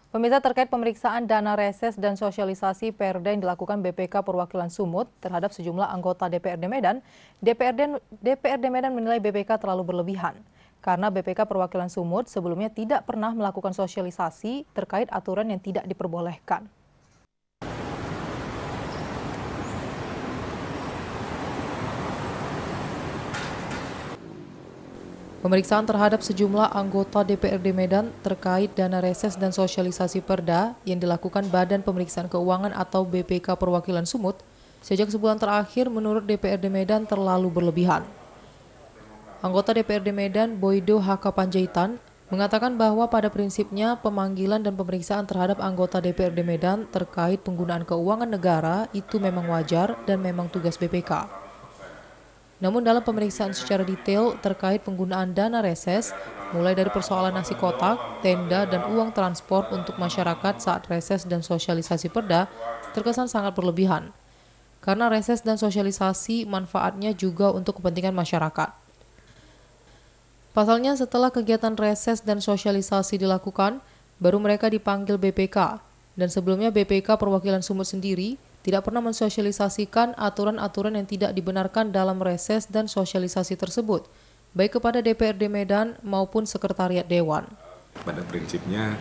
Pemirsa, terkait pemeriksaan dana reses dan sosialisasi Perda yang dilakukan BPK Perwakilan Sumut terhadap sejumlah anggota DPRD Medan, DPRD Medan menilai BPK terlalu berlebihan. Karena BPK Perwakilan Sumut sebelumnya tidak pernah melakukan sosialisasi terkait aturan yang tidak diperbolehkan. Pemeriksaan terhadap sejumlah anggota DPRD Medan terkait dana reses dan sosialisasi Perda yang dilakukan Badan Pemeriksaan Keuangan atau BPK Perwakilan Sumut sejak sebulan terakhir menurut DPRD Medan terlalu berlebihan. Anggota DPRD Medan Boydo H.K. Panjaitan mengatakan bahwa pada prinsipnya pemanggilan dan pemeriksaan terhadap anggota DPRD Medan terkait penggunaan keuangan negara itu memang wajar dan memang tugas BPK. Namun dalam pemeriksaan secara detail terkait penggunaan dana reses, mulai dari persoalan nasi kotak, tenda, dan uang transport untuk masyarakat saat reses dan sosialisasi Perda, terkesan sangat berlebihan. Karena reses dan sosialisasi manfaatnya juga untuk kepentingan masyarakat. Pasalnya setelah kegiatan reses dan sosialisasi dilakukan, baru mereka dipanggil BPK, dan sebelumnya BPK Perwakilan Sumut sendiri tidak pernah mensosialisasikan aturan-aturan yang tidak dibenarkan dalam reses dan sosialisasi tersebut, baik kepada DPRD Medan maupun Sekretariat Dewan. Pada prinsipnya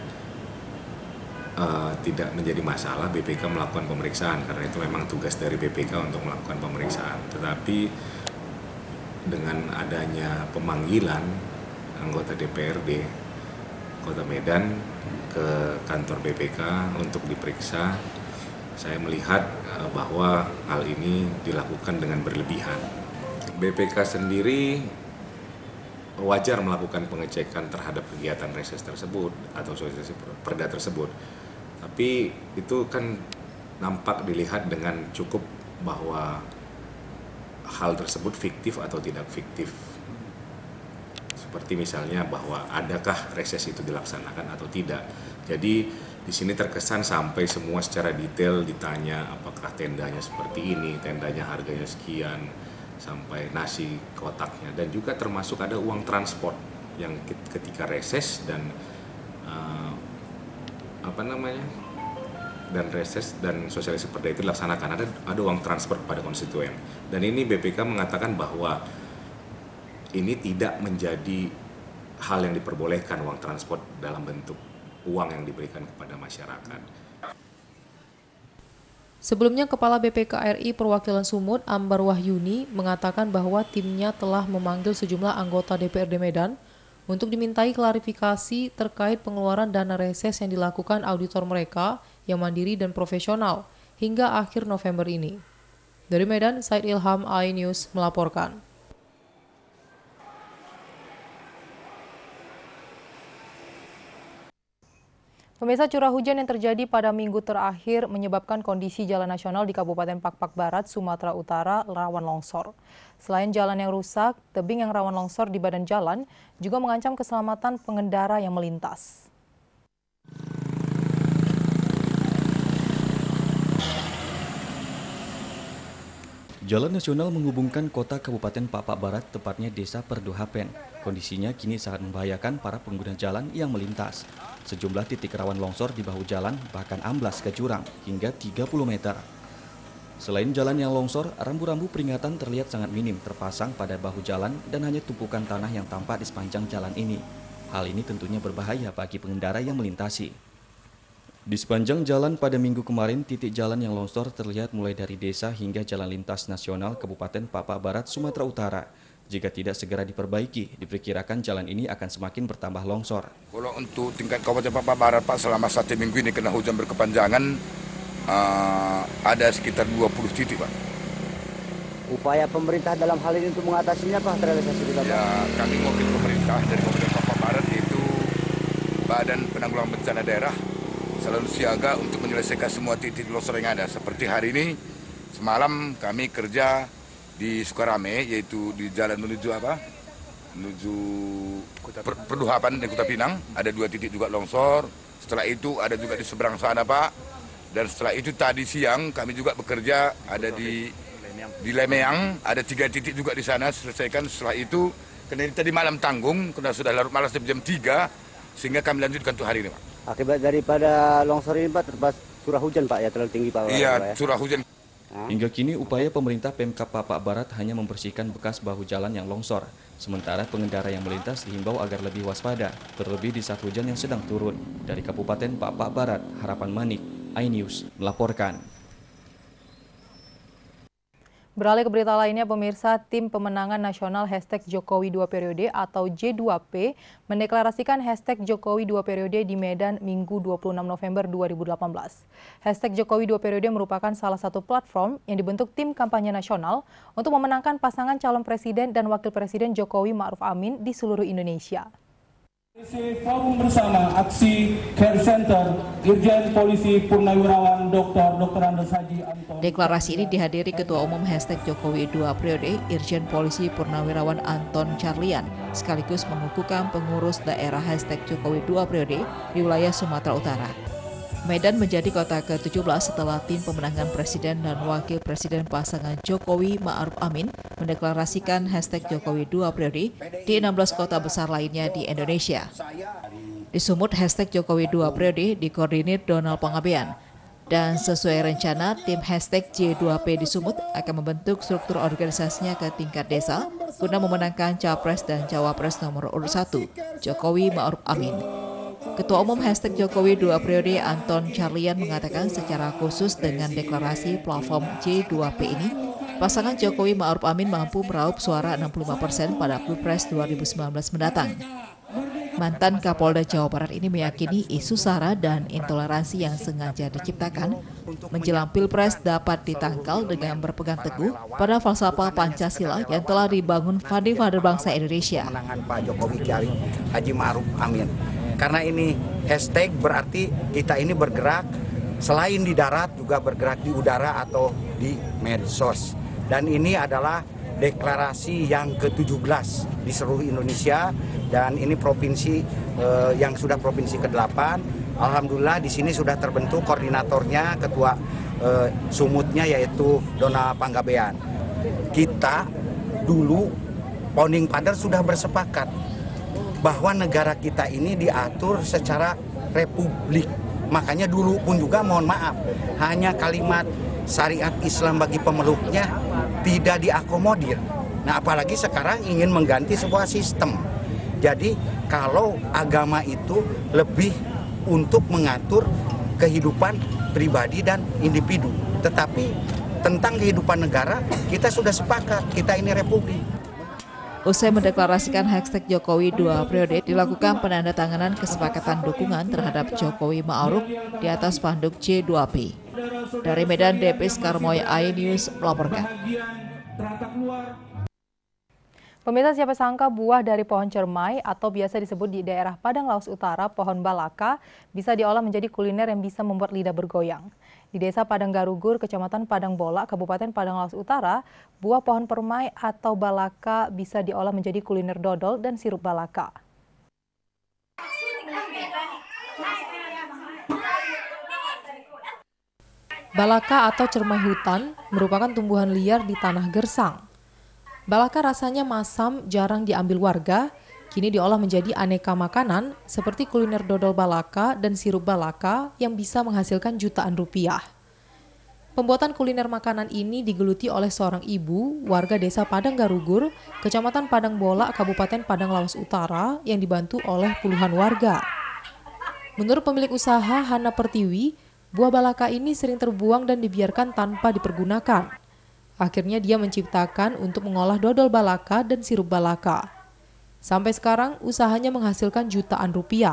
tidak menjadi masalah BPK melakukan pemeriksaan, karena itu memang tugas dari BPK untuk melakukan pemeriksaan. Tetapi dengan adanya pemanggilan anggota DPRD Kota Medan ke kantor BPK untuk diperiksa, saya melihat bahwa hal ini dilakukan dengan berlebihan. BPK sendiri wajar melakukan pengecekan terhadap kegiatan reses tersebut atau sosialisasi Perda tersebut. Tapi itu kan nampak dilihat dengan cukup bahwa hal tersebut fiktif atau tidak fiktif. Seperti misalnya bahwa adakah reses itu dilaksanakan atau tidak. Jadi di sini terkesan sampai semua secara detail ditanya apakah tendanya seperti ini, tendanya harganya sekian, sampai nasi kotaknya, dan juga termasuk ada uang transport yang ketika reses dan dan reses dan sosialisasi Perda itu dilaksanakan, ada uang transport kepada konstituen. Dan ini BPK mengatakan bahwa ini tidak menjadi hal yang diperbolehkan, uang transport dalam bentuk uang yang diberikan kepada masyarakat. Sebelumnya, Kepala BPK RI Perwakilan Sumut, Ambar Wahyuni, mengatakan bahwa timnya telah memanggil sejumlah anggota DPRD Medan untuk dimintai klarifikasi terkait pengeluaran dana reses yang dilakukan auditor mereka yang mandiri dan profesional hingga akhir November ini. Dari Medan, Said Ilham, iNews melaporkan. Pemirsa, curah hujan yang terjadi pada minggu terakhir menyebabkan kondisi jalan nasional di Kabupaten Pakpak Barat, Sumatera Utara rawan longsor. Selain jalan yang rusak, tebing yang rawan longsor di badan jalan juga mengancam keselamatan pengendara yang melintas. Jalan nasional menghubungkan kota Kabupaten Pakpak Barat, tepatnya Desa Perduhapen. Kondisinya kini sangat membahayakan para pengguna jalan yang melintas. Sejumlah titik rawan longsor di bahu jalan bahkan amblas ke jurang hingga 30 meter. Selain jalan yang longsor, rambu-rambu peringatan terlihat sangat minim terpasang pada bahu jalan dan hanya tumpukan tanah yang tampak di sepanjang jalan ini. Hal ini tentunya berbahaya bagi pengendara yang melintasi. Di sepanjang jalan pada minggu kemarin, titik jalan yang longsor terlihat mulai dari desa hingga jalan lintas nasional Kabupaten Pakpak Barat, Sumatera Utara. Jika tidak segera diperbaiki, diperkirakan jalan ini akan semakin bertambah longsor. Kalau untuk tingkat Kabupaten Pakpak Barat, Pak, selama 1 minggu ini kena hujan berkepanjangan, ada sekitar 20 titik, Pak. Upaya pemerintah dalam hal ini untuk mengatasinya, Pak, terrealisasi di Bapak? Ya, kami mewakili pemerintah dari Kabupaten Pakpak Barat, yaitu Badan Penanggulangan Bencana Daerah, selalu siaga untuk menyelesaikan semua titik longsor yang ada. Seperti hari ini, semalam kami kerja di Sukarame, yaitu di jalan menuju Perduhapan dan Kota Pinang, ada 2 titik juga longsor. Setelah itu ada juga di seberang sana, Pak. Dan setelah itu tadi siang kami juga bekerja ada di Lemeang, ada 3 titik juga di sana selesaikan. Setelah itu, karena tadi malam tanggung, karena sudah larut malam jam 3, sehingga kami lanjutkan untuk hari ini, Pak. Akibat daripada longsor ini Pak, terpas curah hujan Pak ya, terlalu tinggi Pak. Iya, curah hujan. Hingga kini upaya pemerintah Pemkab Papak Barat hanya membersihkan bekas bahu jalan yang longsor. Sementara pengendara yang melintas dihimbau agar lebih waspada, terlebih di saat hujan yang sedang turun. Dari Kabupaten Papak Barat, Harapan Manik, iNews melaporkan. Beralih ke berita lainnya, pemirsa, Tim Pemenangan Nasional #Jokowi 2 Periode atau J2P mendeklarasikan #Jokowi 2 Periode di Medan Minggu 26 November 2018. #Jokowi 2 Periode merupakan salah satu platform yang dibentuk tim kampanye nasional untuk memenangkan pasangan calon presiden dan wakil presiden Jokowi Ma'ruf Amin di seluruh Indonesia. Forum bersama aksi Care Center Irjen Polisi Purnawirawan Dr. Andes Haji Anton. Deklarasi ini dihadiri Ketua Umum #Jokowi 2 Periode Irjen Polisi Purnawirawan Anton Carlian, sekaligus mengukuhkan pengurus daerah #Jokowi 2 Periode di wilayah Sumatera Utara. Medan menjadi kota ke-17 setelah tim pemenangan presiden dan wakil presiden pasangan Jokowi Ma'ruf Amin mendeklarasikan #Jokowi 2 Periode di 16 kota besar lainnya di Indonesia. Di Sumut, #Jokowi 2 Periode dikoordinir Donald Pangabean. Dan sesuai rencana, tim #J2P di Sumut akan membentuk struktur organisasinya ke tingkat desa guna memenangkan Capres dan Cawapres nomor urut 1, Jokowi Ma'ruf Amin. Ketua Umum #Jokowi 2 Periode Anton Carlian mengatakan secara khusus dengan deklarasi platform J2P ini, pasangan Jokowi Ma'ruf Amin mampu meraup suara 65% pada Pilpres 2019 mendatang. Mantan Kapolda Jawa Barat ini meyakini isu SARA dan intoleransi yang sengaja diciptakan menjelang Pilpres dapat ditangkal dengan berpegang teguh pada falsafah Pancasila yang telah dibangun founder bangsa Indonesia. Kemenangan Pak Jokowi Haji Ma'ruf Amin. Karena ini hashtag berarti kita ini bergerak selain di darat juga bergerak di udara atau di medsos. Dan ini adalah deklarasi yang ke-17 di seluruh Indonesia dan ini provinsi yang sudah provinsi ke-8. Alhamdulillah di sini sudah terbentuk koordinatornya, ketua Sumutnya yaitu Dona Panggabean. Kita dulu founding father sudah bersepakat bahwa negara kita ini diatur secara republik. Makanya dulu pun juga mohon maaf, hanya kalimat syariat Islam bagi pemeluknya tidak diakomodir. Nah, apalagi sekarang ingin mengganti sebuah sistem. Jadi kalau agama itu lebih untuk mengatur kehidupan pribadi dan individu. Tetapi tentang kehidupan negara kita sudah sepakat, kita ini republik. Usai mendeklarasikan #Jokowi 2 Periode, dilakukan penandatanganan kesepakatan dukungan terhadap Jokowi Ma'ruf di atas spanduk J2P. Dari Medan, Depis Karmoy, iNews melaporkan. Pemirsa, siapa sangka buah dari pohon cermai atau biasa disebut di daerah Padang Laos Utara pohon balaka bisa diolah menjadi kuliner yang bisa membuat lidah bergoyang. Di Desa Padang Garugur, Kecamatan Padang Bola, Kabupaten Padang Laos Utara, buah pohon permai atau balaka bisa diolah menjadi kuliner dodol dan sirup balaka. Balaka atau cermai hutan merupakan tumbuhan liar di tanah gersang. Balaka rasanya masam, jarang diambil warga, kini diolah menjadi aneka makanan seperti kuliner dodol balaka dan sirup balaka yang bisa menghasilkan jutaan rupiah. Pembuatan kuliner makanan ini digeluti oleh seorang ibu warga Desa Padang Garugur, Kecamatan Padang Bola, Kabupaten Padang Laos Utara yang dibantu oleh puluhan warga. Menurut pemilik usaha Hana Pertiwi, buah balaka ini sering terbuang dan dibiarkan tanpa dipergunakan. Akhirnya dia menciptakan untuk mengolah dodol balaka dan sirup balaka. Sampai sekarang usahanya menghasilkan jutaan rupiah.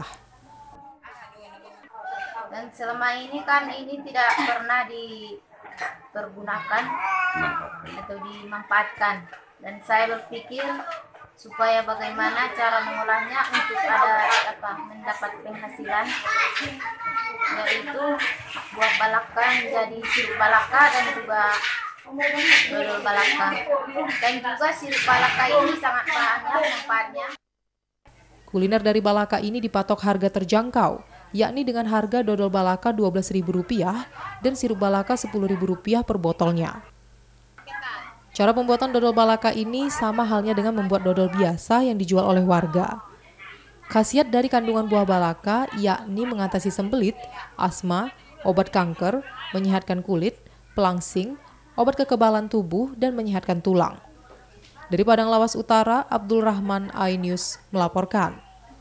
Dan selama ini kan ini tidak pernah dipergunakan atau dimanfaatkan. Dan saya berpikir supaya bagaimana cara mengolahnya untuk mendapat penghasilan, yaitu buah balaka menjadi sirup balaka dan juga dodol balaka. Dan juga sirup balaka ini sangat banyak manfaatnya. Kuliner dari balaka ini dipatok harga terjangkau, yakni dengan harga dodol balaka Rp12.000 dan sirup balaka Rp10.000 per botolnya. Cara pembuatan dodol balaka ini sama halnya dengan membuat dodol biasa yang dijual oleh warga. Khasiat dari kandungan buah balaka yakni mengatasi sembelit, asma, obat kanker, menyehatkan kulit, pelangsing, obat kekebalan tubuh, dan menyehatkan tulang. Dari Padang Lawas Utara, Abdul Rahman, iNews melaporkan.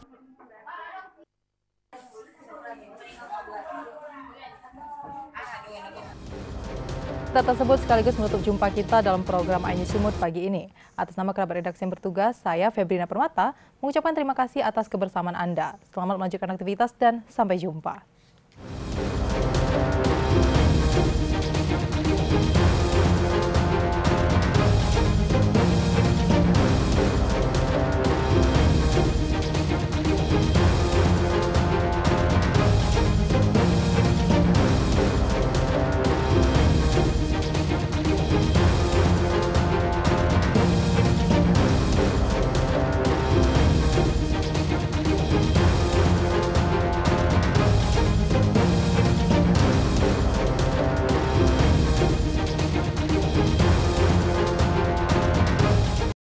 Data tersebut sekaligus menutup jumpa kita dalam program iNews Sumut pagi ini. Atas nama kerabat redaksi yang bertugas, saya Febrina Permata mengucapkan terima kasih atas kebersamaan Anda. Selamat melanjutkan aktivitas dan sampai jumpa.